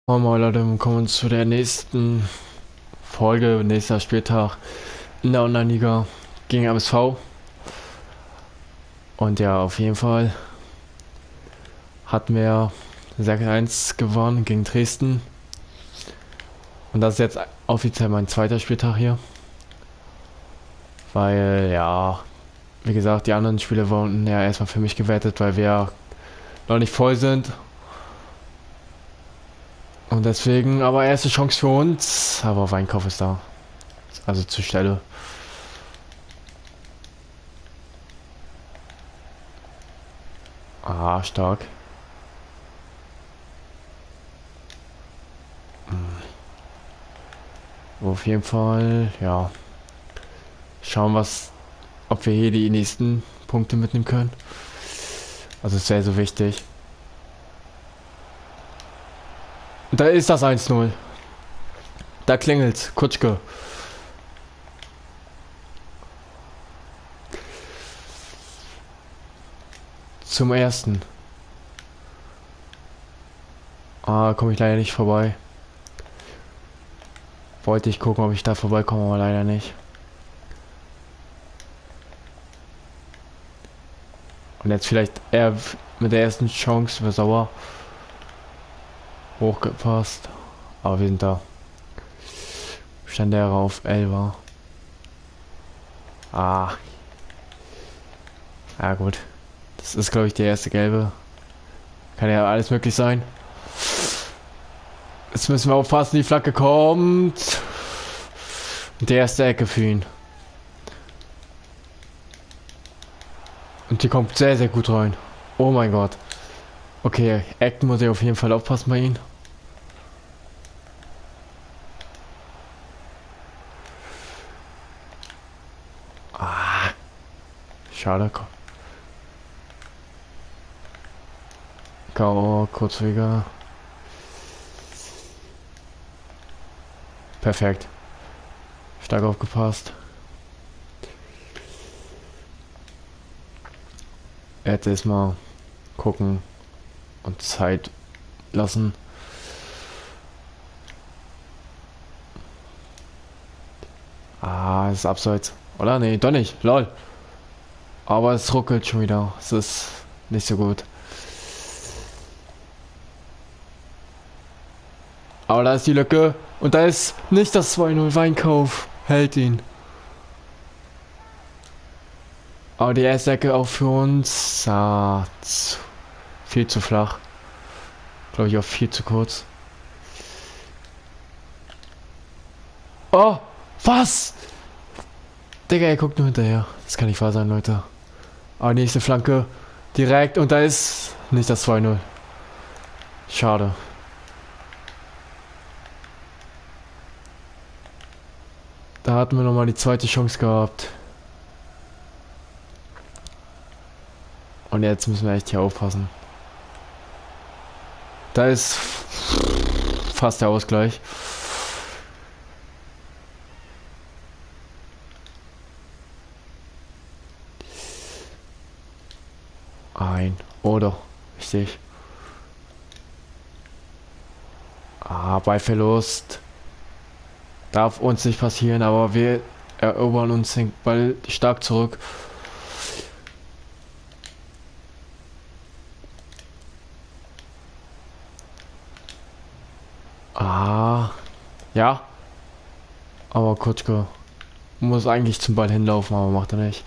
Moin Moin Leute, willkommen zu der nächsten Folge, nächster Spieltag in der Online-Liga gegen MSV. Und ja, auf jeden Fall hatten wir 6-1 gewonnen gegen Dresden. Und das ist jetzt offiziell mein zweiter Spieltag hier. Weil, ja, wie gesagt, die anderen Spiele wurden ja erstmal für mich gewertet, weil wir noch nicht voll sind. Und deswegen, aber erste Chance für uns. Aber Weinkauf ist da. Also zur Stelle. Ah, stark. Auf jeden Fall, ja. Schauen, ob wir hier die nächsten Punkte mitnehmen können. Also es wäre so wichtig. Und da ist das 1-0. Da klingelt's. Kutschke. Zum ersten. Ah, komme ich leider nicht vorbei. Wollte ich gucken, ob ich da vorbeikomme, aber leider nicht. Und jetzt vielleicht eher mit der ersten Chance für Sauer hochgepasst. Aber wir sind da. Stand der auf 11. Ah. Ja gut. Das ist glaube ich die erste gelbe. Kann ja alles möglich sein. Jetzt müssen wir aufpassen, die Flagge kommt. Und die erste Ecke für ihn. Und die kommt sehr, sehr gut rein. Oh mein Gott. Okay, Ecken muss ich auf jeden Fall aufpassen bei ihm. Ah, schade. K.O. Kurzweger. Perfekt. Stark aufgepasst. Jetzt erstmal gucken und Zeit lassen. Ah, ist abseits. Oder? Nee, doch nicht. Lol. Aber es ruckelt schon wieder. Es ist nicht so gut. Aber da ist die Lücke. Und da ist nicht das 2-0 Weinkauf. Hält ihn. Aber die erste Ecke auch für uns. Ah, viel zu flach. Glaube ich auch viel zu kurz. Oh, was? Digga, er guckt nur hinterher. Das kann nicht wahr sein, Leute. Aber nächste Flanke. Direkt. Und da ist nicht das 2-0. Schade. Da hatten wir nochmal die zweite Chance gehabt. Und jetzt müssen wir echt hier aufpassen. Da ist fast der Ausgleich. Ein. Oder. Richtig. Ah, bei Verlust. Darf uns nicht passieren, aber wir erobern uns den Ball stark zurück. Ah, ja. Aber Kutschke muss eigentlich zum Ball hinlaufen, aber macht er nicht.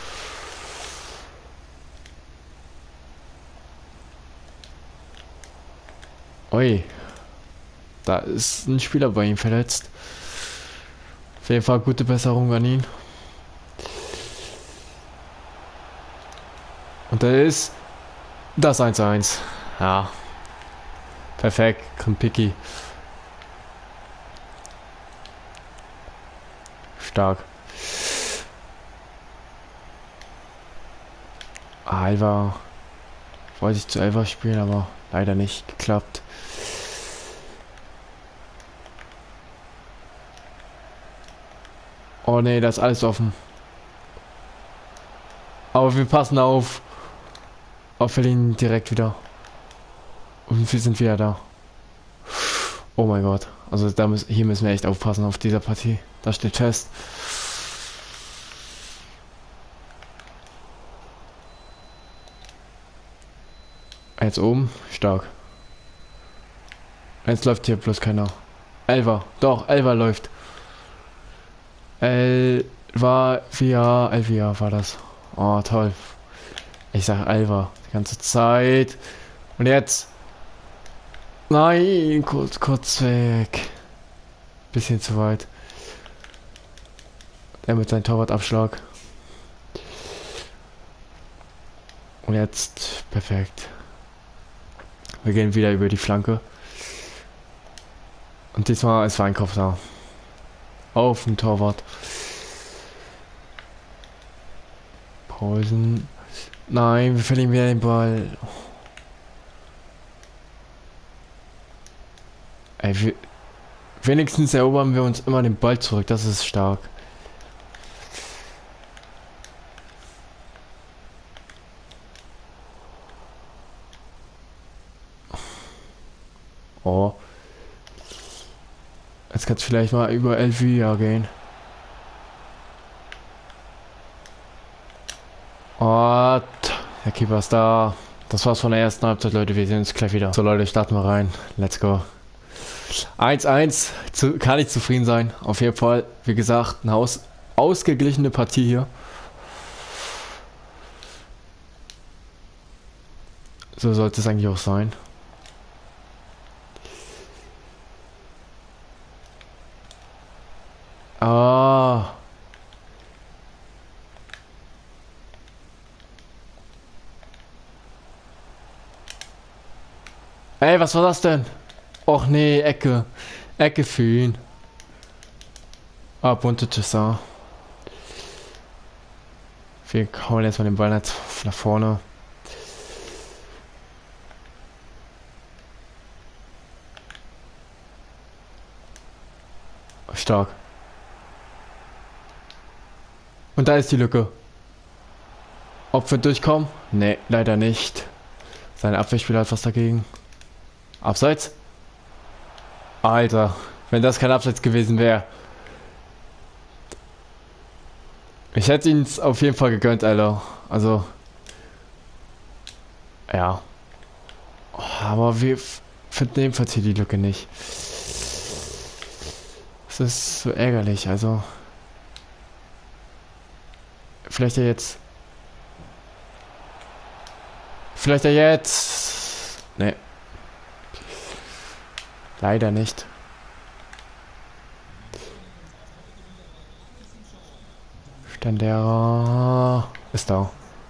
Ui, da ist ein Spieler bei ihm verletzt. Auf jeden Fall gute Besserung an ihn. Und da ist das 1-1. Ja, perfekt, Krimpicki. Stark. Alva. Wollte ich zu Elva spielen, aber leider nicht geklappt. Oh ne, da ist alles offen. Aber wir passen auf. Auf Berlin direkt wieder. Und wir sind wieder da. Oh mein Gott. Also hier müssen wir echt aufpassen auf dieser Partie. Das steht fest. Jetzt oben. Stark. Jetzt läuft hier bloß keiner. Elfer. Doch, Elfer läuft. Elfer war das. Oh, toll. Ich sag Elfer. Die ganze Zeit. Und jetzt. Nein, kurz weg. Bisschen zu weit. Er mit seinem Torwartabschlag. Und jetzt perfekt. Wir gehen wieder über die Flanke. Und diesmal ist Weinkauf da. Auf dem Torwart. Pausen. Nein, wir verlieren wieder den Ball. Ey, wenigstens erobern wir uns immer den Ball zurück. Das ist stark. Oh. Jetzt kann es vielleicht mal über Elvira gehen. Oh, der Keeper ist da. Das war's von der ersten Halbzeit, Leute. Wir sehen uns gleich wieder. So, Leute, starten wir rein. Let's go. 1-1. Kann ich zufrieden sein. Auf jeden Fall, wie gesagt, eine ausgeglichene Partie hier. So sollte es eigentlich auch sein. Ah. Ey, was war das denn? Och nee, Ecke. Ecke für ihn. Ah, bunte Toussaint. Wir hauen jetzt mal den Ball nach vorne. Stark. Und da ist die Lücke. Ob wir durchkommen? Nee, leider nicht. Sein Abwehrspieler hat was dagegen. Abseits? Alter, wenn das kein Abseits gewesen wäre. Ich hätte ihn auf jeden Fall gegönnt, Alter. Also. Ja. Aber wir finden ebenfalls hier die Lücke nicht. Das ist so ärgerlich, also. Vielleicht ja jetzt. Vielleicht ja jetzt. Nee. Leider nicht. Stendera ist da.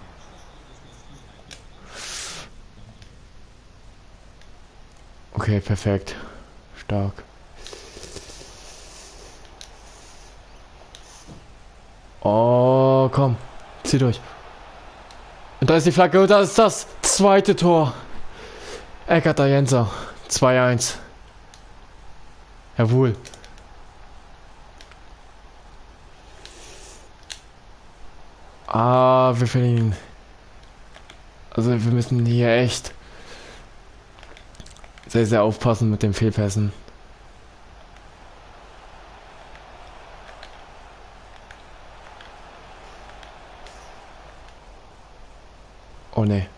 Okay, perfekt. Stark. Oh, komm. Zieh durch. Und da ist die Flagge und da ist das zweite Tor. Eckert Jenser. 2-1. Jawohl. Ah, wir verlieren. Also wir müssen hier echt sehr, sehr aufpassen mit den Fehlpässen. Oh ne.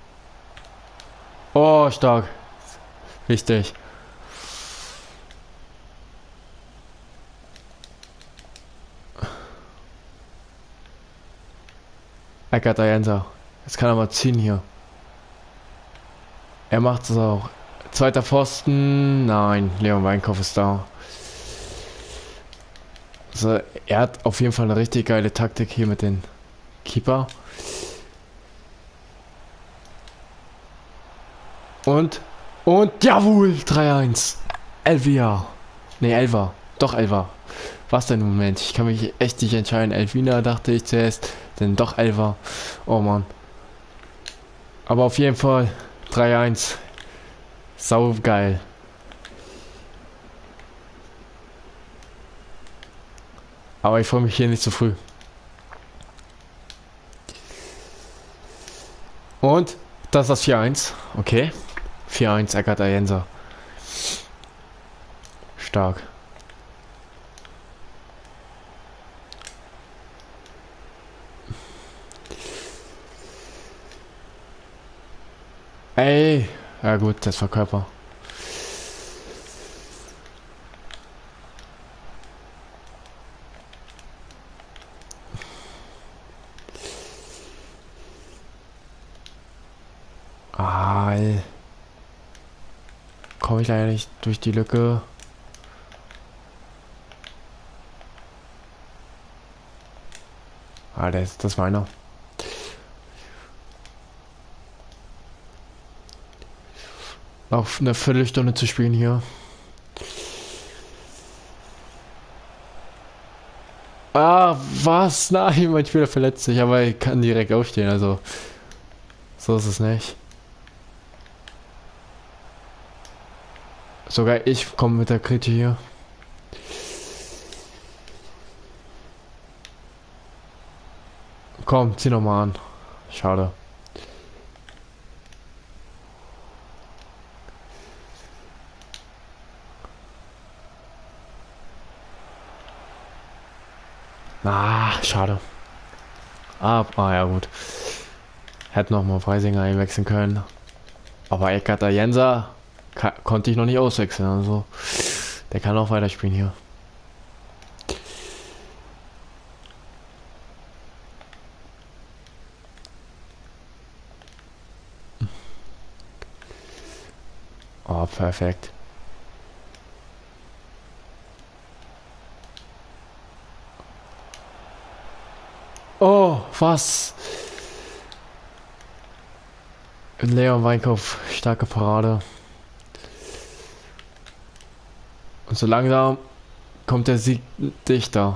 Oh, stark. Wichtig. Eckert Jenser. Jetzt kann er mal ziehen hier. Er macht es auch. Zweiter Pfosten. Nein, Leon Weinkauf ist da. Also, er hat auf jeden Fall eine richtig geile Taktik hier mit den Keeper. Und jawohl, 3-1. Elvira. Ne, Elva. Doch, Elva. Was denn im Moment? Ich kann mich echt nicht entscheiden. Elvina dachte ich zuerst, denn doch Elva. Oh Mann. Aber auf jeden Fall 3-1. Sau geil. Aber ich freue mich hier nicht zu früh. Und das ist das 4-1. Okay. 4-1 Eckert Jenser. Stark. Ey! Ja gut, das war Körper. Ah, komme ich leider nicht durch die Lücke. Ah, das ist meiner. Noch eine Viertelstunde zu spielen hier. Ah, was? Nein, mein Spieler verletzt sich, aber er kann direkt aufstehen, also so ist es nicht. Sogar ich komme mit der Kriti hier. Komm, zieh noch mal an. Schade. Ah, schade. Ja gut. Hätte noch mal Freisinger einwechseln können. Aber Eckarter Jenser konnte ich noch nicht auswechseln. Also der kann auch weiterspielen hier. Oh, perfekt. Oh, was? Leon Weinkauf, starke Parade. Und so langsam kommt der Sieg dichter.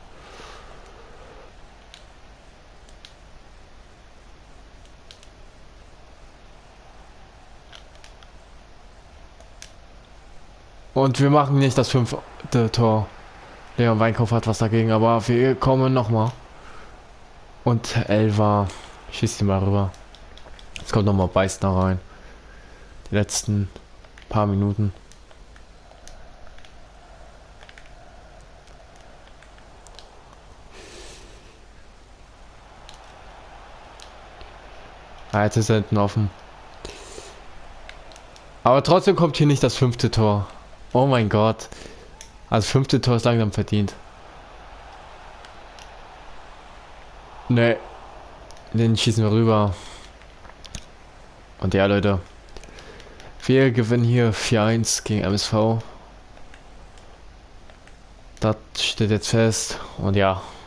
Und wir machen nicht das 5. Tor. Leon Weinkauf hat was dagegen, aber wir kommen nochmal. Und Elva schießt ihn mal rüber. Jetzt kommt nochmal Beißner rein. Die letzten paar Minuten. Jetzt ist er hinten offen. Aber trotzdem kommt hier nicht das 5. Tor. Oh mein Gott. Also 5. Tor ist langsam verdient. Ne. Den schießen wir rüber. Und ja, Leute. Wir gewinnen hier 4-1 gegen MSV. Das steht jetzt fest. Und ja.